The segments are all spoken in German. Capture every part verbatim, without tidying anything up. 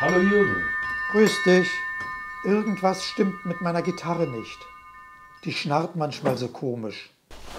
Hallo Jürgen. Grüß dich. Irgendwas stimmt mit meiner Gitarre nicht. Die schnarrt manchmal so komisch.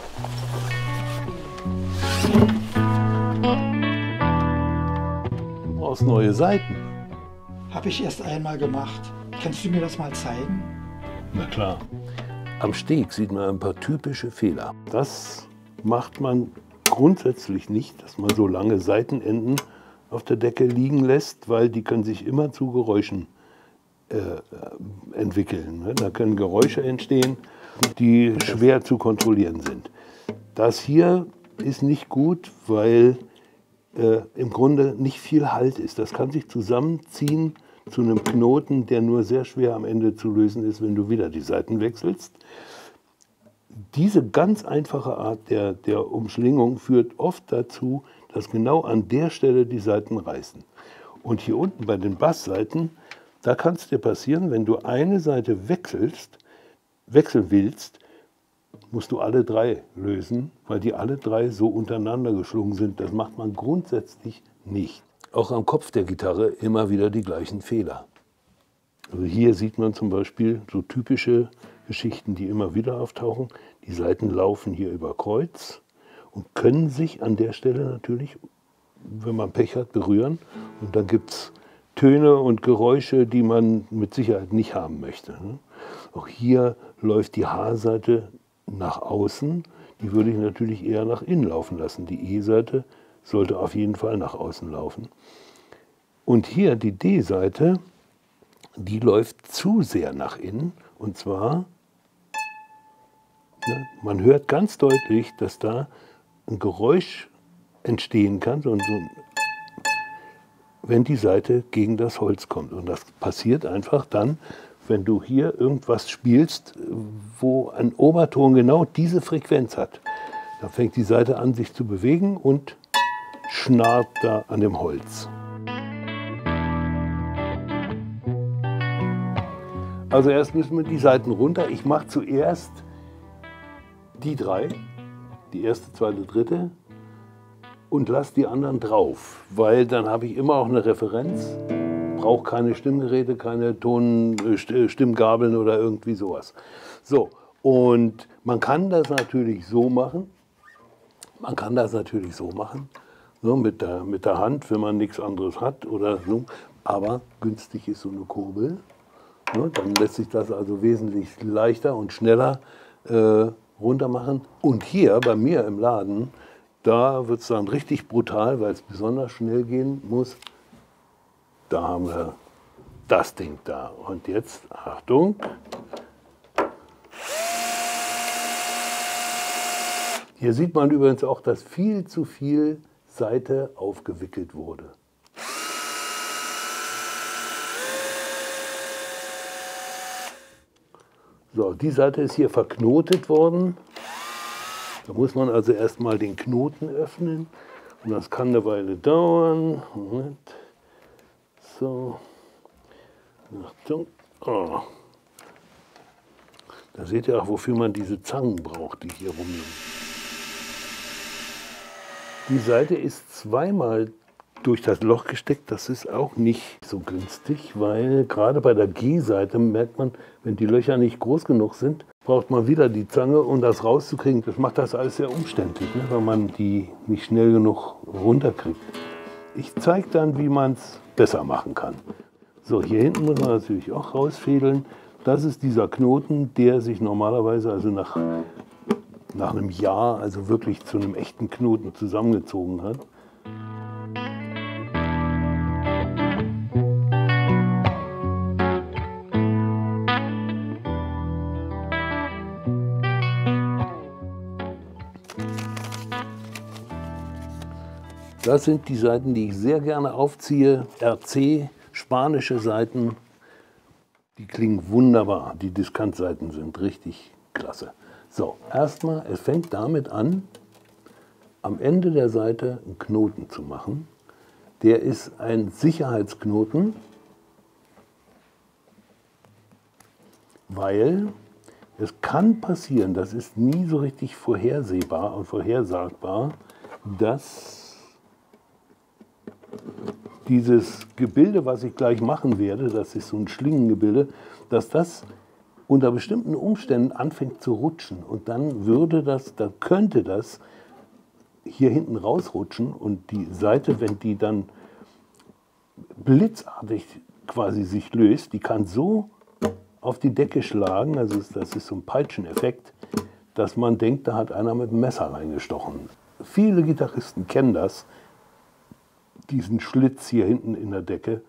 Du brauchst neue Saiten. Habe ich erst einmal gemacht. Kannst du mir das mal zeigen? Na klar. Am Steg sieht man ein paar typische Fehler. Das macht man grundsätzlich nicht, dass man so lange Saitenenden auf der Decke liegen lässt, weil die können sich immer zu Geräuschen äh, entwickeln. Ne? Da können Geräusche entstehen, die schwer zu kontrollieren sind. Das hier ist nicht gut, weil äh, im Grunde nicht viel Halt ist. Das kann sich zusammenziehen zu einem Knoten, der nur sehr schwer am Ende zu lösen ist, wenn du wieder die Saiten wechselst. Diese ganz einfache Art der, der Umschlingung führt oft dazu, dass genau an der Stelle die Saiten reißen. Und hier unten bei den Basssaiten, da kann es dir passieren, wenn du eine Seite wechselst, wechseln willst, musst du alle drei lösen, weil die alle drei so untereinander geschlungen sind. Das macht man grundsätzlich nicht. Auch am Kopf der Gitarre immer wieder die gleichen Fehler. Also hier sieht man zum Beispiel so typische Geschichten, die immer wieder auftauchen. Die Saiten laufen hier über Kreuz und können sich an der Stelle natürlich, wenn man Pech hat, berühren. Und dann gibt es Töne und Geräusche, die man mit Sicherheit nicht haben möchte. Auch hier läuft die H-Seite nach außen. Die würde ich natürlich eher nach innen laufen lassen. Die E-Seite sollte auf jeden Fall nach außen laufen. Und hier die D-Seite, die läuft zu sehr nach innen. Und zwar, ja, man hört ganz deutlich, dass da ein Geräusch entstehen kann, so, so, wenn die Saite gegen das Holz kommt. Und das passiert einfach dann, wenn du hier irgendwas spielst, wo ein Oberton genau diese Frequenz hat. Da fängt die Saite an, sich zu bewegen und schnarrt da an dem Holz. Also erst müssen wir die Saiten runter. Ich mache zuerst die drei, die erste, zweite, dritte, und lasse die anderen drauf, weil dann habe ich immer auch eine Referenz, brauche keine Stimmgeräte, keine Ton, Stimmgabeln oder irgendwie sowas. So, und man kann das natürlich so machen, man kann das natürlich so machen, so mit der, mit der Hand, wenn man nichts anderes hat oder so, aber günstig ist so eine Kurbel. Ja, dann lässt sich das also wesentlich leichter und schneller äh, runter machen. Und hier bei mir im Laden, da wird es dann richtig brutal, weil es besonders schnell gehen muss. Da haben wir das Ding da. Und jetzt, Achtung. Hier sieht man übrigens auch, dass viel zu viel Saite aufgewickelt wurde. So, die Seite ist hier verknotet worden. Da muss man also erstmal den Knoten öffnen. Und das kann eine Weile dauern. Moment. So. Achtung. Oh. Da seht ihr auch, wofür man diese Zangen braucht, die hier rumliegen. Die Seite ist zweimal durch das Loch gesteckt. Das ist auch nicht so günstig, weil gerade bei der G-Seite merkt man, wenn die Löcher nicht groß genug sind, braucht man wieder die Zange, um das rauszukriegen. Das macht das alles sehr umständlich, ne, weil man die nicht schnell genug runterkriegt. Ich zeige dann, wie man es besser machen kann. So, hier hinten muss man natürlich auch rausfädeln. Das ist dieser Knoten, der sich normalerweise also nach, nach einem Jahr also wirklich zu einem echten Knoten zusammengezogen hat. Das sind die Saiten, die ich sehr gerne aufziehe. R C, spanische Saiten, die klingen wunderbar. Die Diskantsaiten sind richtig klasse. So, erstmal, es fängt damit an, am Ende der Saite einen Knoten zu machen. Der ist ein Sicherheitsknoten, weil es kann passieren, das ist nie so richtig vorhersehbar und vorhersagbar, dass dieses Gebilde, was ich gleich machen werde, das ist so ein Schlingengebilde, dass das unter bestimmten Umständen anfängt zu rutschen. Und dann würde das, dann könnte das hier hinten rausrutschen und die Seite, wenn die dann blitzartig quasi sich löst, die kann so auf die Decke schlagen, also das ist so ein Peitscheneffekt, dass man denkt, da hat einer mit dem Messer reingestochen. Viele Gitarristen kennen das, diesen Schlitz hier hinten in der Decke,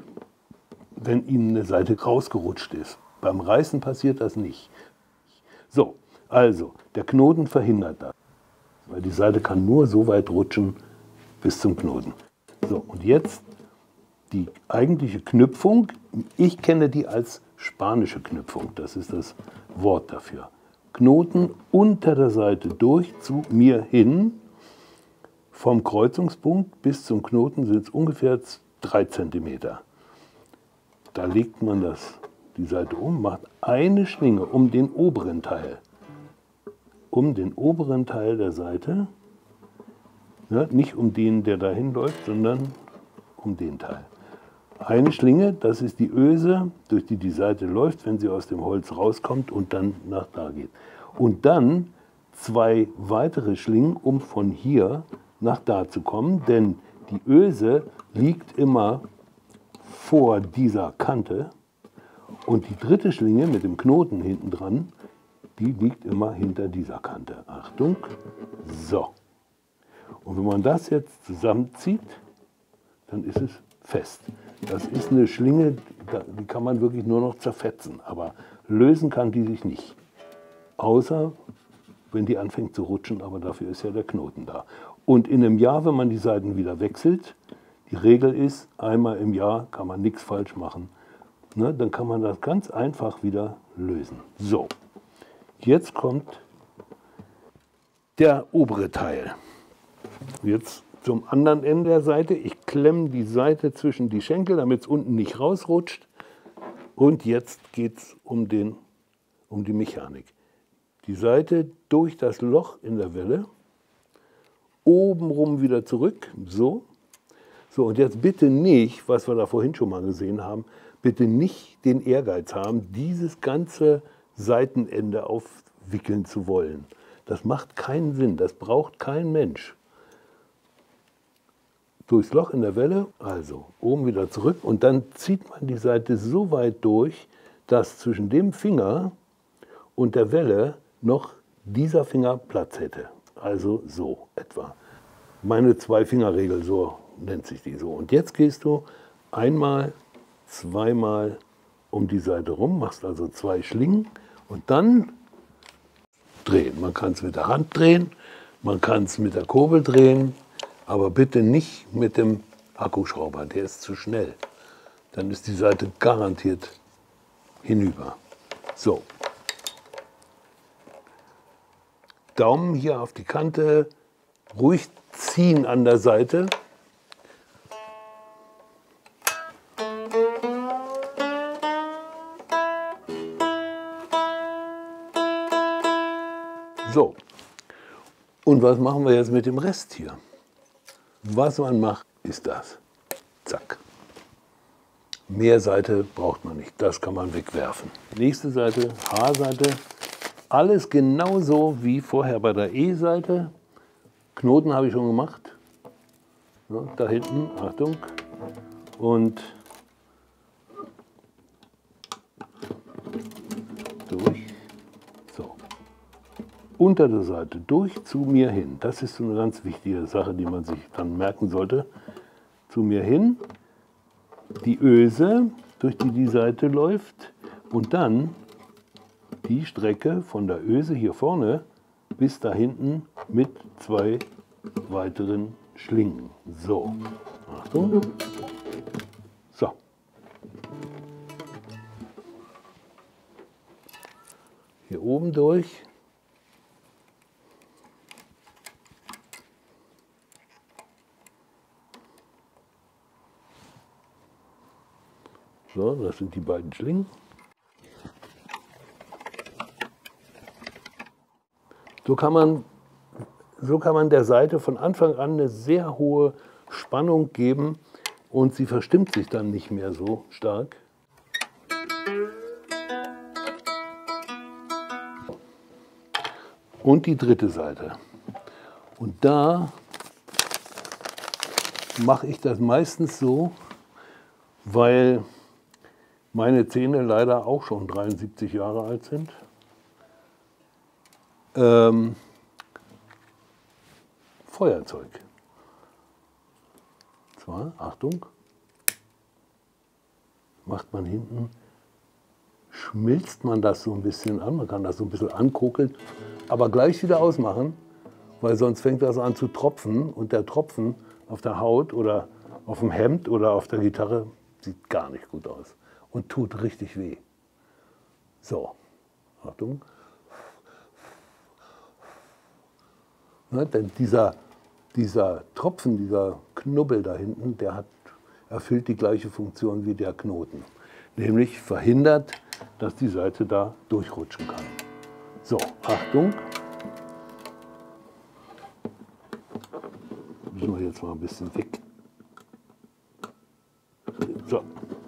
wenn ihnen eine Seite rausgerutscht ist. Beim Reißen passiert das nicht. So, also, der Knoten verhindert das, weil die Seite kann nur so weit rutschen bis zum Knoten. So, und jetzt die eigentliche Knüpfung. Ich kenne die als spanische Knüpfung, das ist das Wort dafür. Knoten unter der Seite durch zu mir hin. Vom Kreuzungspunkt bis zum Knoten sind es ungefähr drei Zentimeter. Da legt man das, die Seite um, macht eine Schlinge um den oberen Teil. Um den oberen Teil der Seite. Ja, nicht um den, der dahin läuft, sondern um den Teil. Eine Schlinge, das ist die Öse, durch die die Seite läuft, wenn sie aus dem Holz rauskommt und dann nach da geht. Und dann zwei weitere Schlingen, um von hier nach da zu kommen, denn die Öse liegt immer vor dieser Kante und die dritte Schlinge mit dem Knoten hinten dran, die liegt immer hinter dieser Kante. Achtung, so. Und wenn man das jetzt zusammenzieht, dann ist es fest. Das ist eine Schlinge, die kann man wirklich nur noch zerfetzen, aber lösen kann die sich nicht. Außer wenn die anfängt zu rutschen, aber dafür ist ja der Knoten da. Und in einem Jahr, wenn man die Seiten wieder wechselt, die Regel ist, einmal im Jahr kann man nichts falsch machen. Ne, dann kann man das ganz einfach wieder lösen. So, jetzt kommt der obere Teil. Jetzt zum anderen Ende der Seite. Ich klemme die Seite zwischen die Schenkel, damit es unten nicht rausrutscht. Und jetzt geht es um, den, um die Mechanik. Die Seite durch das Loch in der Welle, obenrum wieder zurück, so. So, und jetzt bitte nicht, was wir da vorhin schon mal gesehen haben, bitte nicht den Ehrgeiz haben, dieses ganze Seitenende aufwickeln zu wollen. Das macht keinen Sinn, das braucht kein Mensch. Durchs Loch in der Welle, also oben wieder zurück und dann zieht man die Seite so weit durch, dass zwischen dem Finger und der Welle noch dieser Finger Platz hätte. Also so etwa. Meine Zwei-Finger-Regel, so nennt sich die so. Und jetzt gehst du einmal, zweimal um die Seite rum, machst also zwei Schlingen und dann drehen. Man kann es mit der Hand drehen, man kann es mit der Kurbel drehen, aber bitte nicht mit dem Akkuschrauber, der ist zu schnell. Dann ist die Seite garantiert hinüber. So. Daumen hier auf die Kante, ruhig ziehen an der Seite. So. Und was machen wir jetzt mit dem Rest hier? Was man macht, ist das. Zack. Mehr Seite braucht man nicht, das kann man wegwerfen. Nächste Seite, H-Seite. Alles genauso wie vorher bei der E-Seite. Knoten habe ich schon gemacht. Ja, da hinten, Achtung. Und durch. So. Unter der Seite durch zu mir hin. Das ist so eine ganz wichtige Sache, die man sich dann merken sollte. Zu mir hin. Die Öse, durch die die Seite läuft. Und dann die Strecke von der Öse hier vorne bis da hinten mit zwei weiteren Schlingen. So, Achtung. So. Hier oben durch. So, das sind die beiden Schlingen. So kann man, so kann man der Seite von Anfang an eine sehr hohe Spannung geben, und sie verstimmt sich dann nicht mehr so stark. Und die dritte Seite. Und da mache ich das meistens so, weil meine Zähne leider auch schon dreiundsiebzig Jahre alt sind. Ähm, Feuerzeug. Zwar, Achtung, macht man hinten, schmilzt man das so ein bisschen an, man kann das so ein bisschen ankokeln, aber gleich wieder ausmachen, weil sonst fängt das an zu tropfen und der Tropfen auf der Haut oder auf dem Hemd oder auf der Gitarre sieht gar nicht gut aus und tut richtig weh. So, Achtung. Ne, denn dieser, dieser Tropfen, dieser Knubbel da hinten, der hat, erfüllt die gleiche Funktion wie der Knoten. Nämlich verhindert, dass die Saite da durchrutschen kann. So, Achtung. Müssen wir jetzt mal ein bisschen weg. So.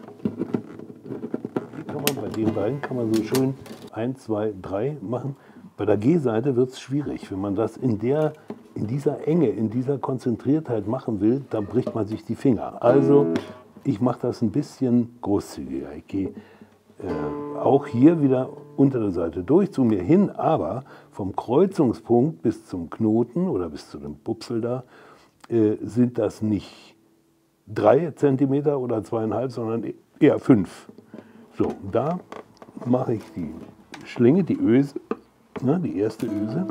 Hier kann man bei den beiden kann man so schön eins, zwei, drei machen. Bei der G-Seite wird es schwierig. Wenn man das in, der, in dieser Enge, in dieser Konzentriertheit machen will, dann bricht man sich die Finger. Also ich mache das ein bisschen großzügiger. Ich gehe äh, auch hier wieder unter der Seite durch zu mir hin, aber vom Kreuzungspunkt bis zum Knoten oder bis zu dem Bupsel da äh, sind das nicht drei Zentimeter oder zweieinhalb, sondern eher fünf. So, da mache ich die Schlinge, die Öse, ne, die erste Öse.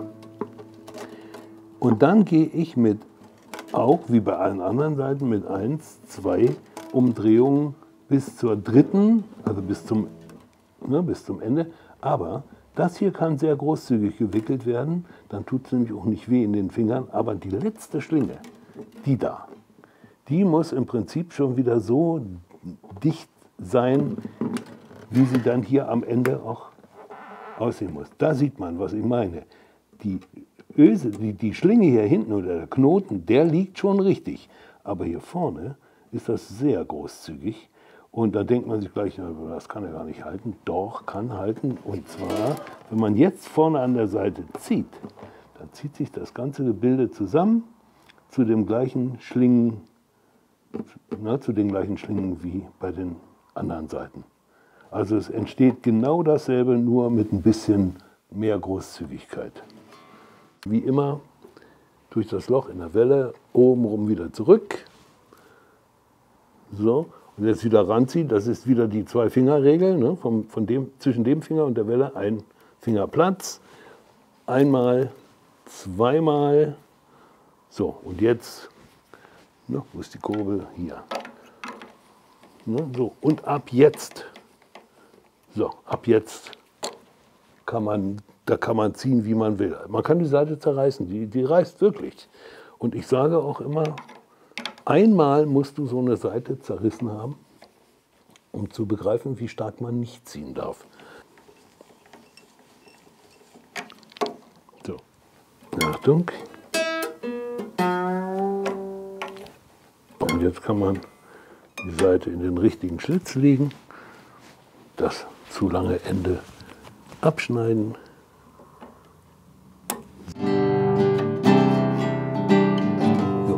Und dann gehe ich mit, auch wie bei allen anderen Seiten, mit eins, zwei Umdrehungen bis zur dritten, also bis zum, ne, bis zum Ende. Aber das hier kann sehr großzügig gewickelt werden, dann tut es nämlich auch nicht weh in den Fingern. Aber die letzte Schlinge, die da, die muss im Prinzip schon wieder so dicht sein, wie sie dann hier am Ende auch aussehen muss. Da sieht man, was ich meine. Die Öse, die, die Schlinge hier hinten oder der Knoten, der liegt schon richtig. Aber hier vorne ist das sehr großzügig. Und da denkt man sich gleich, das kann er gar nicht halten. Doch, kann halten. Und zwar, wenn man jetzt vorne an der Seite zieht, dann zieht sich das ganze Gebilde zusammen zu dem gleichen Schlingen, na, zu den gleichen Schlingen wie bei den anderen Seiten. Also es entsteht genau dasselbe, nur mit ein bisschen mehr Großzügigkeit. Wie immer durch das Loch in der Welle obenrum wieder zurück. So, und jetzt wieder ranziehen. Das ist wieder die Zwei-Finger-Regel. Ne? Vom, von dem, zwischen dem Finger und der Welle ein Finger Platz. Einmal, zweimal. So, und jetzt, ne, wo ist die Kurbel? Hier. Ne, so, und ab jetzt. So, ab jetzt kann man, da kann man ziehen, wie man will. Man kann die Seite zerreißen, die, die reißt wirklich. Und ich sage auch immer, einmal musst du so eine Seite zerrissen haben, um zu begreifen, wie stark man nicht ziehen darf. So, Achtung. Und jetzt kann man die Seite in den richtigen Schlitz legen. Das zu lange Ende abschneiden. So.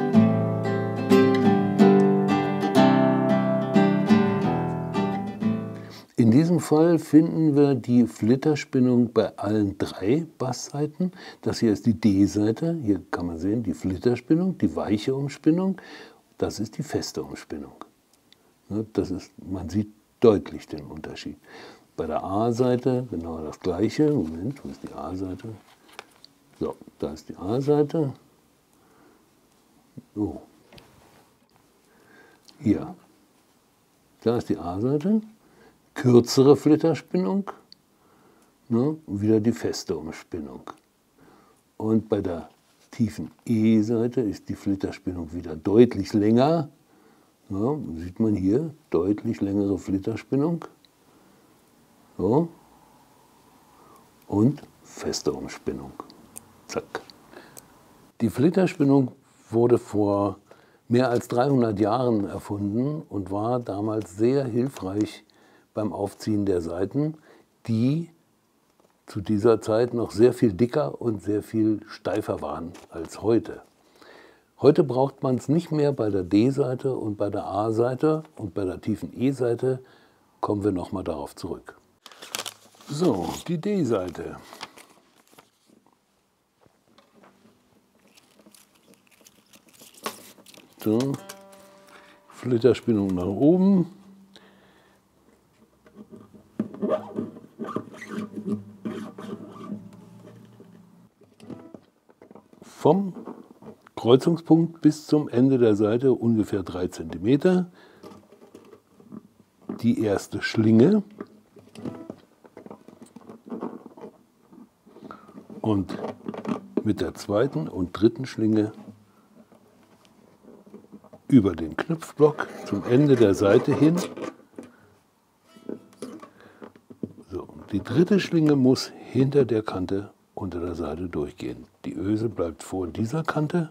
In diesem Fall finden wir die Flitterspinnung bei allen drei Bassseiten. Das hier ist die D-Seite. Hier kann man sehen, die Flitterspinnung, die weiche Umspinnung. Das ist die feste Umspinnung. Das ist, man sieht deutlich den Unterschied. Bei der A-Seite genau das Gleiche. Moment, wo ist die A-Seite? So, da ist die A-Seite. So. Hier. Da ist die A-Seite. Kürzere Flitterspinnung. Ne, wieder die feste Umspinnung. Und bei der tiefen E-Seite ist die Flitterspinnung wieder deutlich länger. Ja, sieht man hier, deutlich längere Flitterspinnung. So. Und feste Umspinnung. Zack. Die Flitterspinnung wurde vor mehr als dreihundert Jahren erfunden und war damals sehr hilfreich beim Aufziehen der Saiten, die zu dieser Zeit noch sehr viel dicker und sehr viel steifer waren als heute. Heute braucht man es nicht mehr bei der D-Saite und bei der A-Saite, und bei der tiefen E-Saite kommen wir nochmal darauf zurück. So, die D-Saite. So, Flitterspinnung nach oben. Vom Kreuzungspunkt bis zum Ende der Saite ungefähr drei Zentimeter. Die erste Schlinge. Und mit der zweiten und dritten Schlinge über den Knüpfblock zum Ende der Saite hin. So, die dritte Schlinge muss hinter der Kante unter der Saite durchgehen. Die Öse bleibt vor dieser Kante.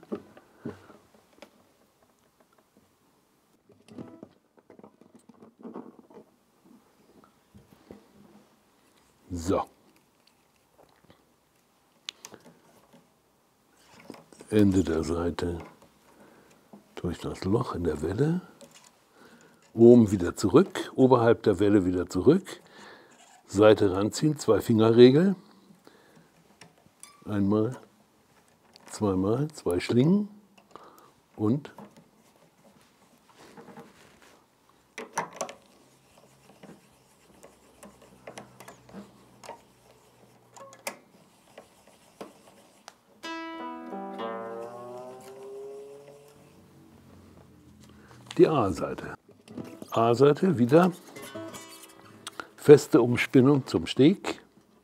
So. Ende der Saite durch das Loch in der Welle. Oben wieder zurück, oberhalb der Welle wieder zurück. Saite ranziehen, zwei Fingerregel. Einmal, zweimal, zwei Schlingen und die A-Saite. A-Saite wieder feste Umspinnung zum Steg.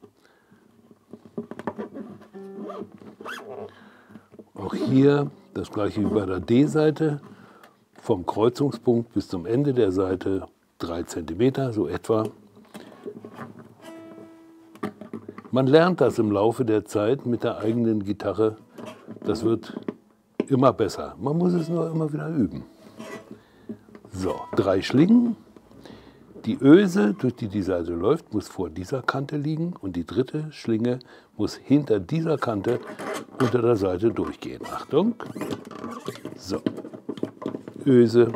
Auch hier das gleiche wie bei der D-Saite, vom Kreuzungspunkt bis zum Ende der Saite drei Zentimeter, so etwa. Man lernt das im Laufe der Zeit mit der eigenen Gitarre. Das wird immer besser. Man muss es nur immer wieder üben. So, drei Schlingen. Die Öse, durch die die Saite läuft, muss vor dieser Kante liegen und die dritte Schlinge muss hinter dieser Kante unter der Saite durchgehen. Achtung. So. Öse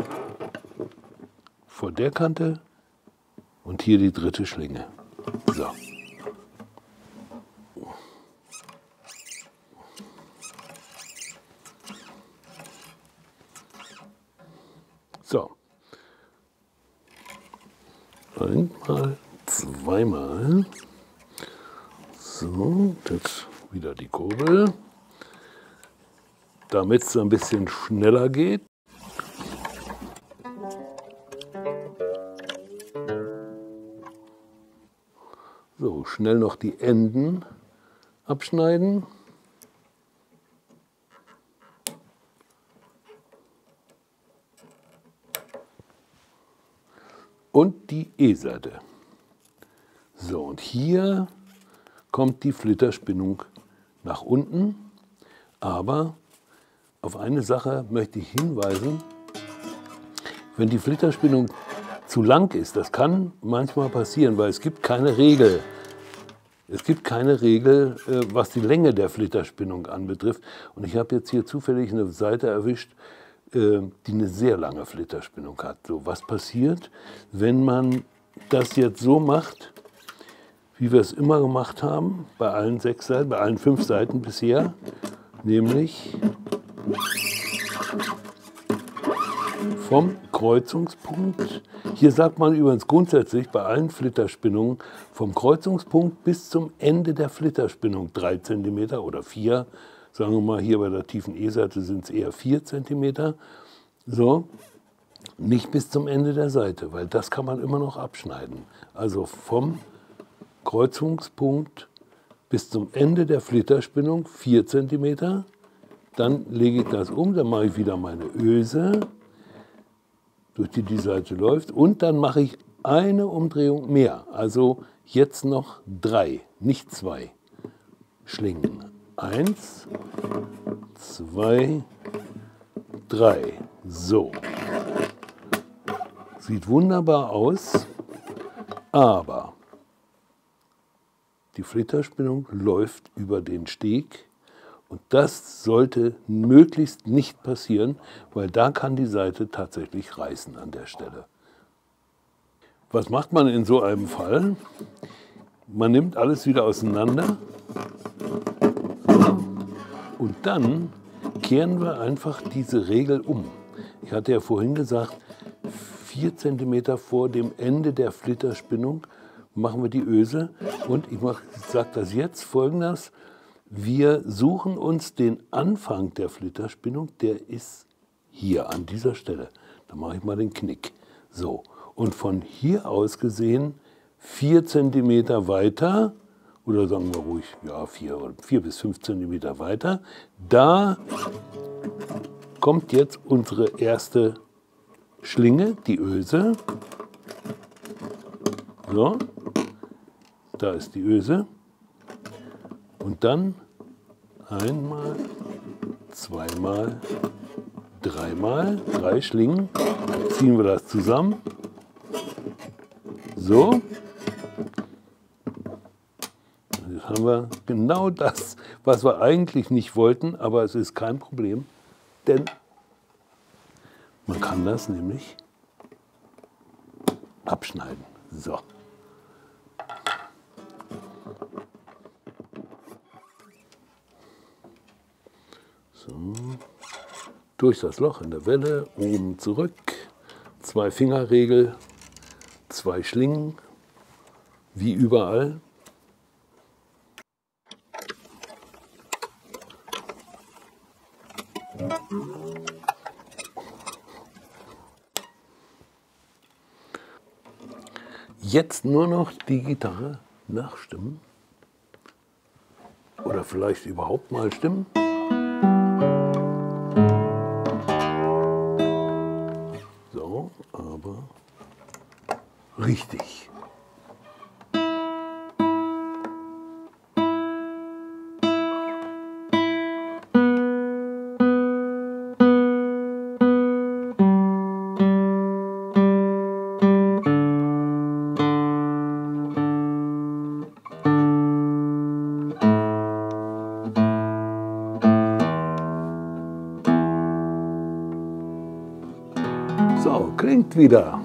vor der Kante und hier die dritte Schlinge. So. So. Einmal, zweimal. So, jetzt wieder die Kurbel. Damit es ein bisschen schneller geht. So, schnell noch die Enden abschneiden. Und die E-Saite. So, und hier kommt die Flitterspinnung nach unten. Aber auf eine Sache möchte ich hinweisen. Wenn die Flitterspinnung zu lang ist, das kann manchmal passieren, weil es gibt keine Regel. Es gibt keine Regel, was die Länge der Flitterspinnung anbetrifft. Und ich habe jetzt hier zufällig eine Saite erwischt, die eine sehr lange Flitterspinnung hat. So, was passiert, wenn man das jetzt so macht, wie wir es immer gemacht haben, bei allen sechs Seiten, bei allen fünf Seiten bisher, nämlich vom Kreuzungspunkt, hier sagt man übrigens grundsätzlich bei allen Flitterspinnungen, vom Kreuzungspunkt bis zum Ende der Flitterspinnung drei Zentimeter oder vier. Sagen wir mal, hier bei der tiefen E-Saite sind es eher vier Zentimeter. So, nicht bis zum Ende der Saite, weil das kann man immer noch abschneiden. Also vom Kreuzungspunkt bis zum Ende der Flitterspinnung vier Zentimeter. Dann lege ich das um, dann mache ich wieder meine Öse, durch die die Saite läuft. Und dann mache ich eine Umdrehung mehr. Also jetzt noch drei, nicht zwei Schlingen. Eins, zwei, drei. So. Sieht wunderbar aus, aber die Flitterspinnung läuft über den Steg und das sollte möglichst nicht passieren, weil da kann die Saite tatsächlich reißen an der Stelle. Was macht man in so einem Fall? Man nimmt alles wieder auseinander und dann kehren wir einfach diese Regel um. Ich hatte ja vorhin gesagt, vier Zentimeter vor dem Ende der Flitterspinnung machen wir die Öse. Und ich sage das jetzt folgendes: Wir suchen uns den Anfang der Flitterspinnung, der ist hier an dieser Stelle. Da mache ich mal den Knick. So. Und von hier aus gesehen vier Zentimeter weiter, oder sagen wir ruhig, ja, vier, vier bis fünf Zentimeter weiter, da kommt jetzt unsere erste Schlinge, die Öse. So, da ist die Öse. Und dann einmal, zweimal, dreimal, drei Schlingen. Dann ziehen wir das zusammen. So. Jetzt haben wir genau das, was wir eigentlich nicht wollten, aber es ist kein Problem, denn man kann das nämlich abschneiden. So. So. Durch das Loch in der Welle, oben zurück, zwei Fingerregel, zwei Schlingen, wie überall. Jetzt nur noch die Gitarre nachstimmen. Oder vielleicht überhaupt mal stimmen. So, aber richtig. So, klingt wieder.